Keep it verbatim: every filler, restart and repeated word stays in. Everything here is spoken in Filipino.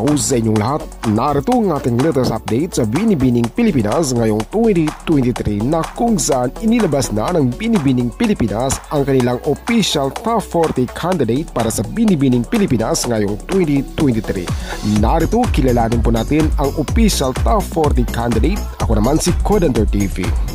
araw sa inyong lahat. Narito ang ating latest update sa Binibining Pilipinas ngayong twenty twenty-three na kung saan inilabas na ng Binibining Pilipinas ang kanilang official top forty candidate para sa Binibining Pilipinas ngayong twenty twenty-three. Narito kilalanin po natin ang official top forty candidate. Ako naman si Codanter T V.